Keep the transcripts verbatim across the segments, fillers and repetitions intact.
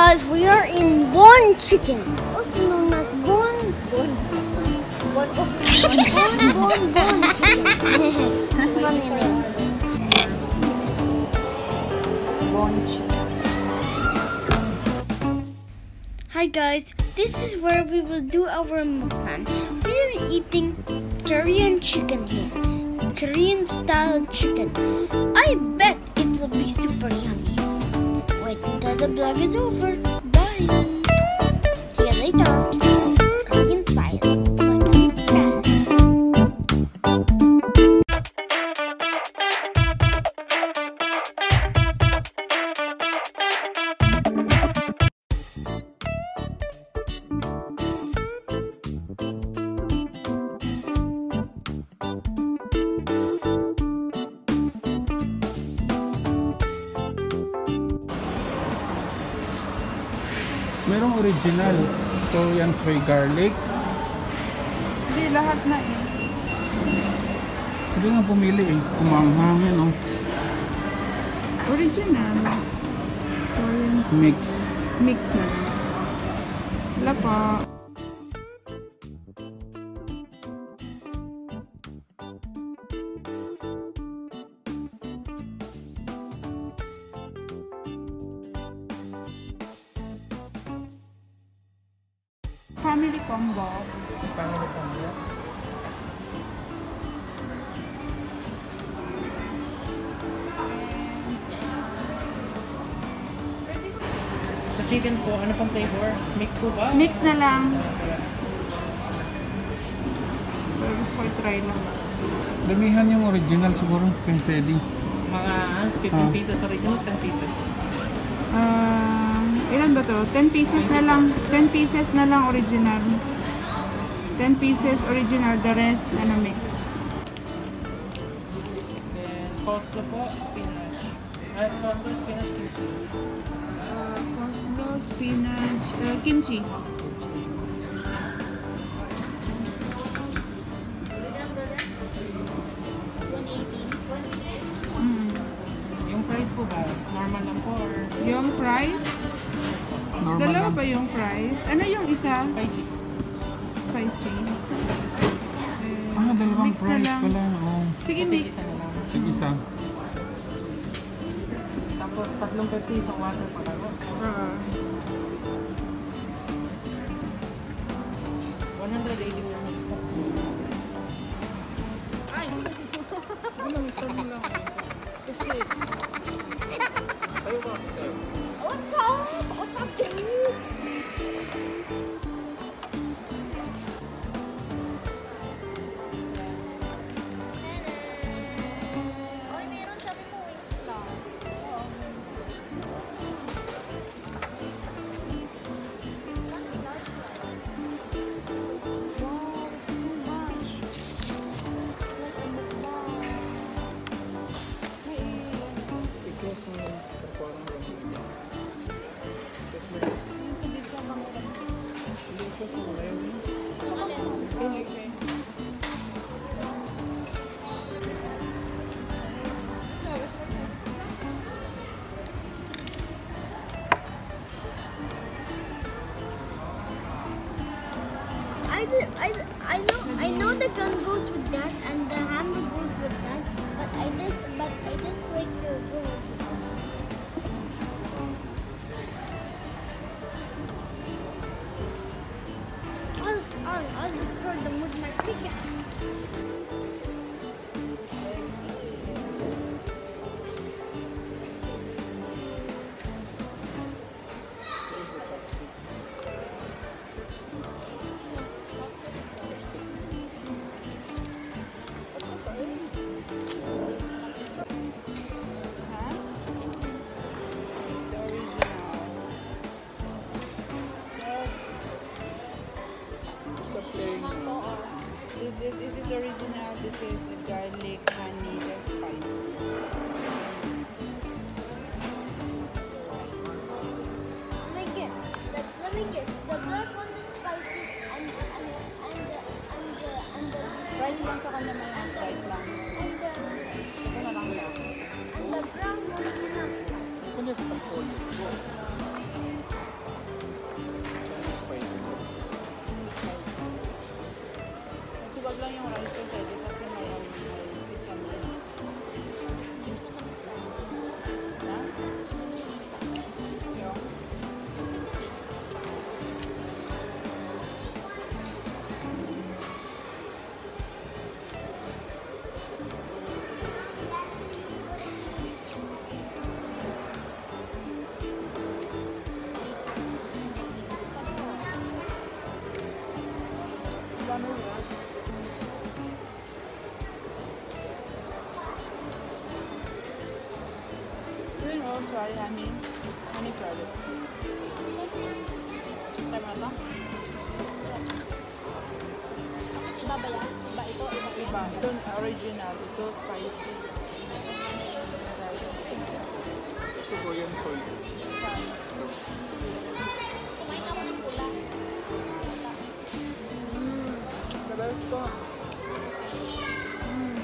Guys, we are in Bon Chicken, also known as Bon Bon Bon Bon Bon Bon Chicken. Funny name. Bon Chicken. Hi guys, this is where we will do our mukbang. We are eating Korean chicken here, Korean style chicken. I bet it will be super yummy. Wait until the vlog is over. Bye. See you later. Korean style. Korean style. Merong original Korean soy garlic. Hindi lahat na eh. Hindi nga pumili eh. Kumanghang yan oh. Original. Korean Mix. mix na lang. Wala pa. Family combo. Family combo. Sa chicken po, ano pang flavor? Mix po ba? Mix na lang. Pero gusto ko i-try lang. Damihan yung original siguro. Pensedi. Mga fifteen Ah. pieces original, ten pieces. Ah, ilan ba to? ten pieces na lang. ten pieces na lang original. ten pieces original, the rest ano mix. Then, coleslaw po, spinach. Ay, coleslaw, spinach, kimchi. Uh, coleslaw, spinach, uh, kimchi. Mm. Yung price po ba? Normal lang po or Yung price? Normal Dalawa lang. ba yung price? Ano yung isa? spicy? Spicy. Eh, Ah, dalawang mix na price lang. pala. Oh. Sige, Puti, mix. isa na lang. Sige isa. Tapos, tatlong Pepsi, isang water pa lang. Uh, one hundred eighty grams po. Ay! Ano, ito lang. Kasi, What's up? What's up, dude? Oy, meron sabi mo wings lang. I, did- I, I know I know the gun goes with that and the hammer goes with that, but I just but I just like to go with it. I'll, I'll, I'll destroy them with my pickaxe. This is, it is original. This is the garlic, honey, the spice. Let me guess. Let, let me guess. The black one is spicy and and and the and the and the Price lang sa kanya may yan. Price lang. and the Ito na lang yan. and the brown one is not spicy. ba yan? Iba ito, iba ito. Iba. Ito original. Ito spicy. Ito Korean soy. Kumain ako ng pula. Mmm. The best ko. Mmm.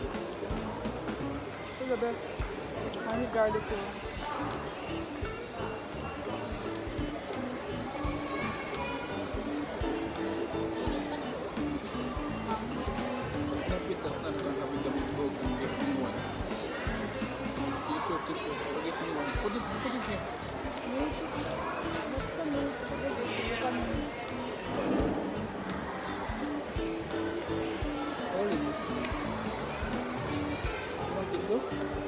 Ito the best. Honey garlic ko. Napitas na nagkakabig-abig ko ang girniwan. Tissue, tissue. Pagit niwan. Pagit, pagit niya. Basta mo. Basta mo. Olive. Ang tissue?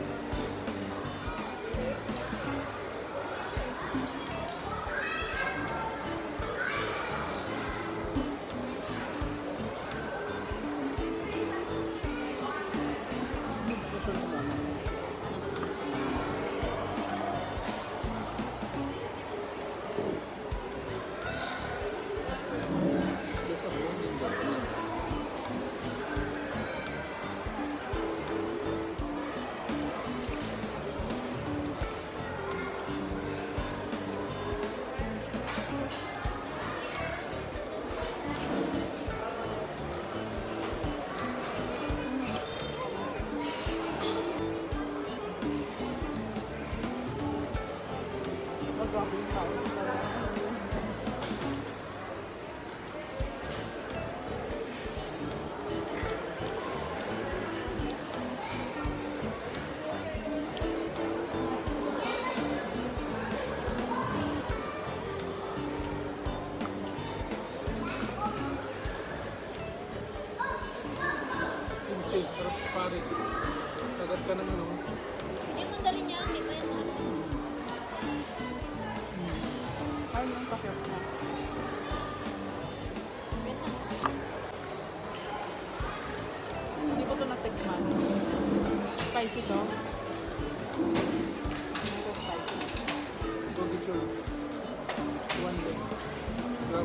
There's a bone in the Mag-grabe yung tao. kimchi. Sarap Paris. Tagat ka ng ano. Hindi mo dali niya, hindi mo yan ano. Ay, yung kakit na. Wait na. Hindi ko ito natikman. Spicy to. Ito spicy. Go get your one day. Grab.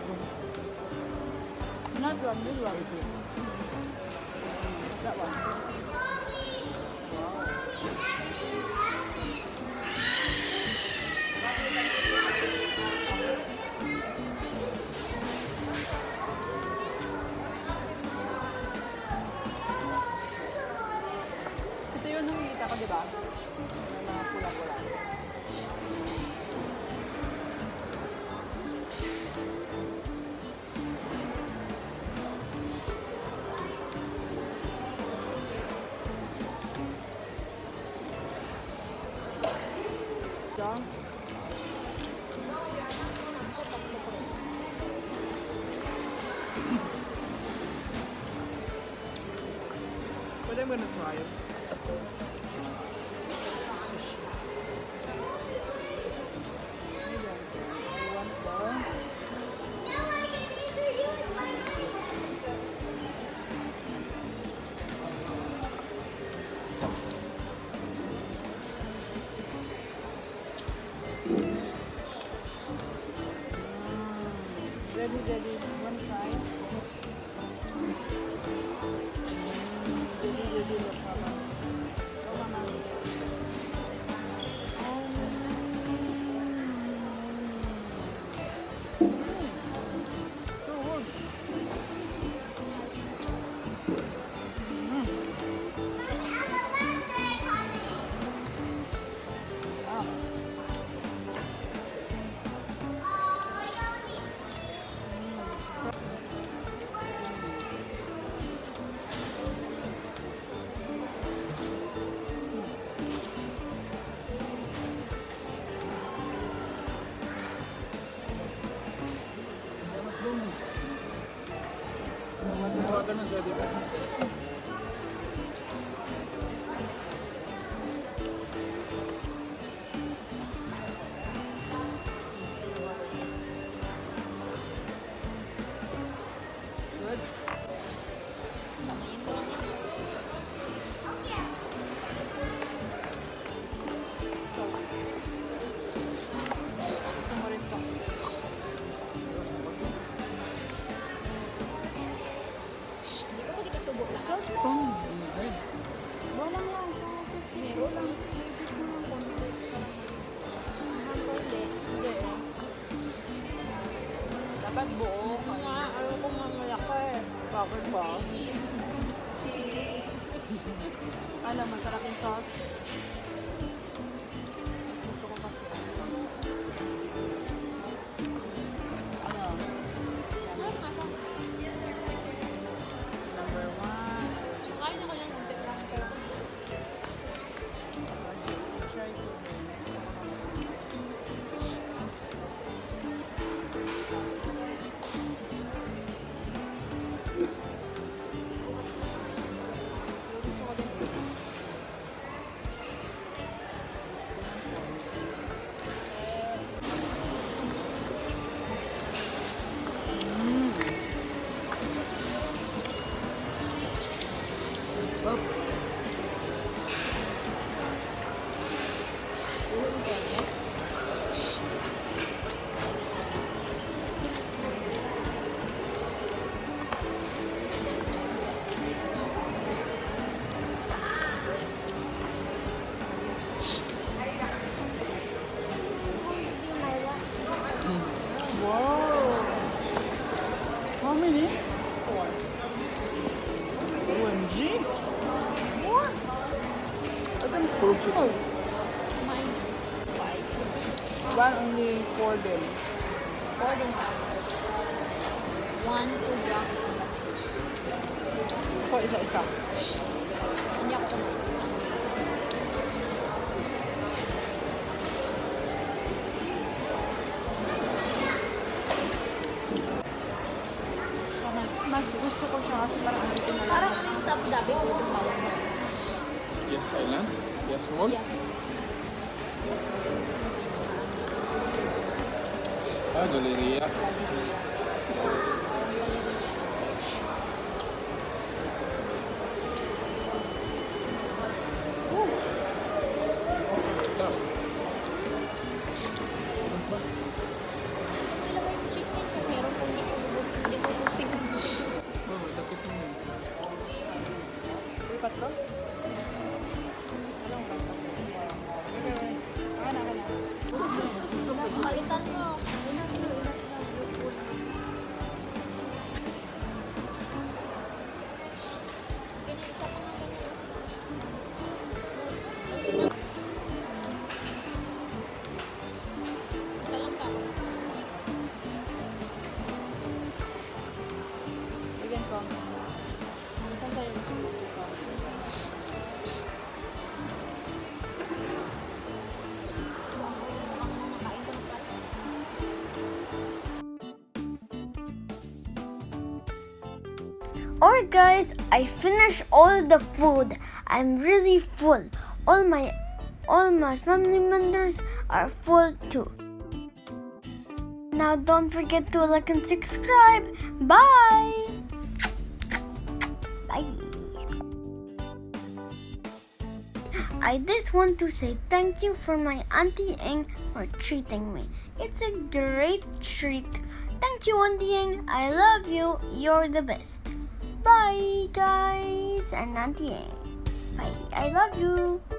Not one, this one. Spicy. That one. Ito yung nakikita ko, di ba? May mga pula-pula. Diyan. But I'm gonna try it. Sushi. Maybe I want the... Ready, ready. One side. Ready, ready. Look, Mama. Go, Mama. So good. Tawagan na siya, di ba? Good. Kamayin ko lang yan. Gusto mo rin to. Dapat buo. Nga, ayaw ko nga malaki. Bakit ba? Ano, masarap yung sauce? Gusto ko kasi. Ano? Sarap nga siya. Number one. Kain ako yan, muntik lang. Pero Try ko. Wow! How many? Four. O M G! More? I think it's full chicken. mine five. One only for them. Four din ba? One, two grams. Ako isa-isa. Hindi ako kumain. Mas gusto ko siya kasi parang ano ko na lang. Parang ano yung sa Abu Dhabi, golden bawang na. Yes Island? Yes Mall? Yes. Ah, Galleria. Tough. Hindi lang yung chicken kung meron kung hindi ko ubusin. Hindi ko ubusin. Oh, lapit mo yun. Uy, patro? Anong patro? Ano, ano? Palitan mo. Isa pa nga ganun. Isa lang ka. Bigyan ko. Saan tayo? Mukhang nakain ko ng plato. Alright guys, I finished all the food. I'm really full. All my all my family members are full too. Now don't forget to like and subscribe. Bye. Bye. I just want to say thank you for my Auntie Eng for treating me. It's a great treat. Thank you, Auntie Eng. I love you. You're the best. Bye, guys, and Auntie Eng. Bye. I love you.